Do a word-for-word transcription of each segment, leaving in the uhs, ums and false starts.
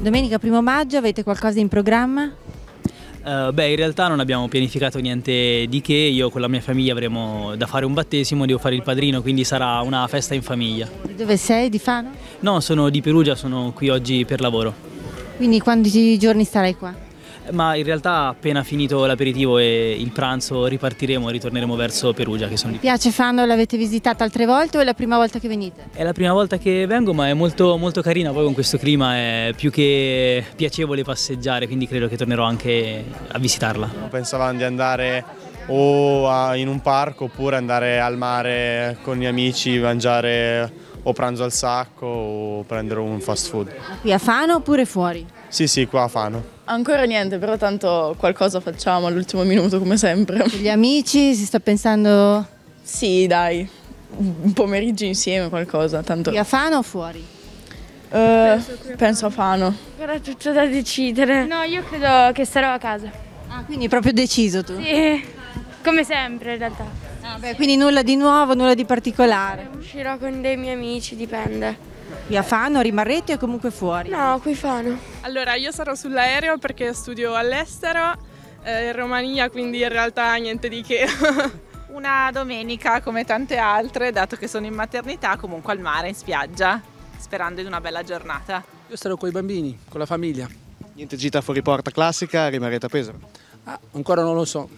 Domenica primo maggio avete qualcosa in programma? Uh, beh, in realtà non abbiamo pianificato niente di che. Io con la mia famiglia avremo da fare un battesimo, devo fare il padrino, quindi sarà una festa in famiglia. Di dove sei? Di Fano? No, sono di Perugia, sono qui oggi per lavoro. Quindi quanti giorni starai qua? Ma in realtà appena finito l'aperitivo e il pranzo ripartiremo e ritorneremo verso Perugia, che sono di... Ti piace Fano? L'avete visitata altre volte o è la prima volta che venite? È la prima volta che vengo, ma è molto, molto carina, poi con questo clima è più che piacevole passeggiare, quindi credo che tornerò anche a visitarla. Pensavamo di andare o a, in un parco oppure andare al mare con gli amici, mangiare o pranzo al sacco o prendere un fast food. Qui a Fano oppure fuori? Sì, sì, qua a Fano. Ancora niente, però tanto qualcosa facciamo all'ultimo minuto come sempre. Con gli amici si sta pensando? Sì, dai, un pomeriggio insieme qualcosa. Tanto... Qui a Fano o fuori? Uh, penso, penso a Fano. Ancora tutto da decidere. No, io credo che starò a casa. Ah, quindi proprio deciso tu? Sì, come sempre in realtà. Ah, beh, quindi nulla di nuovo, nulla di particolare? Uscirò con dei miei amici, dipende. Qui a Fano rimarrete o comunque fuori? No, qui Fano. Allora, io sarò sull'aereo perché studio all'estero, eh, in Romania, quindi in realtà niente di che. Una domenica come tante altre, dato che sono in maternità, comunque al mare, in spiaggia, sperando in una bella giornata. Io starò con i bambini, con la famiglia. Niente gita fuori porta classica, rimarrete a Pesaro? Ah, ancora non lo so,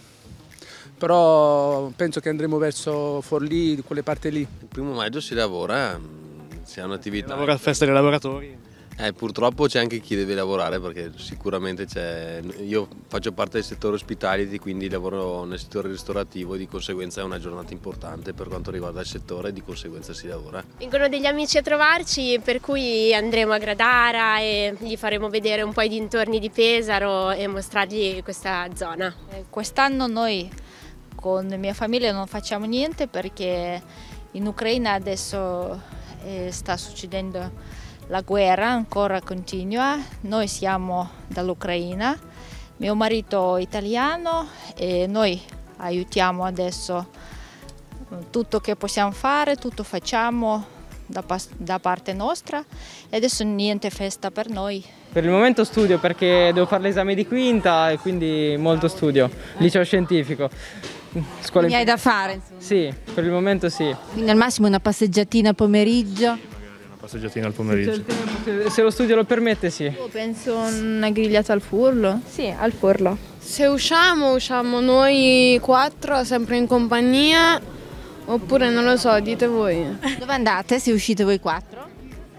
però penso che andremo verso Forlì, quelle parti lì. Il primo maggio si lavora, si ha un'attività. Lavora a festa dei lavoratori? Eh, purtroppo c'è anche chi deve lavorare perché sicuramente c'è. Io faccio parte del settore hospitality, quindi lavoro nel settore ristorativo e di conseguenza è una giornata importante per quanto riguarda il settore e di conseguenza si lavora. Vengono degli amici a trovarci, per cui andremo a Gradara e gli faremo vedere un po' i dintorni di Pesaro e mostrargli questa zona. Quest'anno noi con mia famiglia non facciamo niente perché in Ucraina adesso eh, sta succedendo la guerra, ancora continua. Noi siamo dall'Ucraina, mio marito è italiano e noi aiutiamo adesso tutto che possiamo fare, tutto facciamo da, da parte nostra e adesso niente festa per noi. Per il momento studio perché devo fare l'esame di quinta e quindi molto studio, liceo scientifico. Quindi hai da fare insomma. Sì, per il momento sì. Quindi al massimo una passeggiatina pomeriggio? Passeggiatina al pomeriggio. Se lo studio lo permette, sì. Io penso una grigliata al furlo. Sì, al furlo. Se usciamo, usciamo noi quattro, sempre in compagnia, oppure non lo so, dite voi. Dove andate se uscite voi quattro?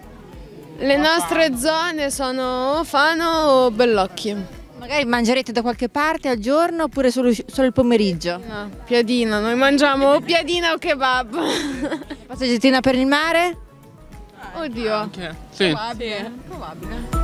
Le nostre zone sono Fano o Bellocchi. Magari mangerete da qualche parte al giorno oppure solo, solo il pomeriggio? No, piadina, noi mangiamo o piadina o kebab. Passeggiatina per il mare? Oddio, Sì. probabile, probabile.